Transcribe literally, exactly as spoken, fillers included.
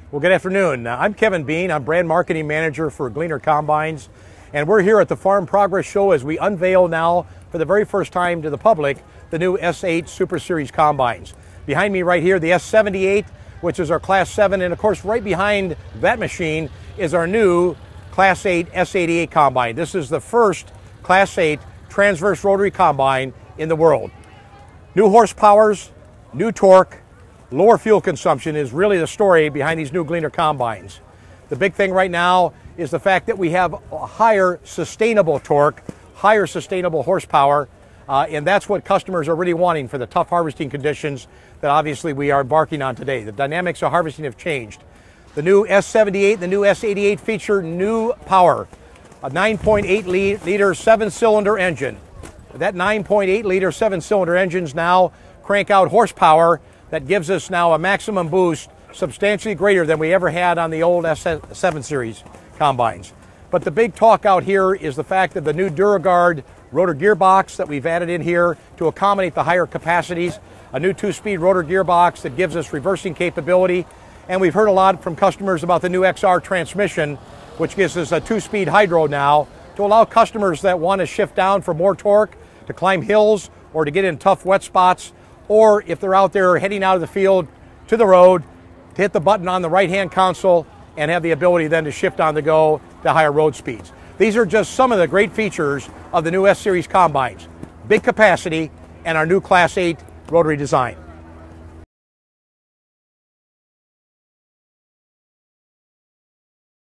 Well, good afternoon. Uh, I'm Kevin Bean. I'm brand marketing manager for Gleaner Combines, and we're here at the Farm Progress Show as we unveil now for the very first time to the public the new S eight Super Series combines. Behind me right here, the S seventy-eight, which is our Class seven, and of course right behind that machine is our new Class eight S eighty-eight combine. This is the first Class eight transverse rotary combine in the world. New horsepowers, new torque, lower fuel consumption is really the story behind these new Gleaner combines. The big thing right now is the fact that we have a higher sustainable torque, higher sustainable horsepower, uh, and that's what customers are really wanting for the tough harvesting conditions that obviously we are embarking on today. The dynamics of harvesting have changed. The new S seventy-eight and the new S eighty-eight feature new power, a nine point eight liter seven-cylinder engine. That nine point eight liter seven-cylinder engines now crank out horsepower that gives us now a maximum boost substantially greater than we ever had on the old S seven series combines. But the big talk out here is the fact that the new DuraGuard rotor gearbox that we've added in here to accommodate the higher capacities, a new two-speed rotor gearbox that gives us reversing capability, and we've heard a lot from customers about the new X R transmission, which gives us a two-speed hydro now to allow customers that want to shift down for more torque, to climb hills, or to get in tough wet spots, or if they're out there heading out of the field to the road, to hit the button on the right-hand console and have the ability then to shift on the go to higher road speeds. These are just some of the great features of the new S Series combines. Big capacity and our new Class eight rotary design.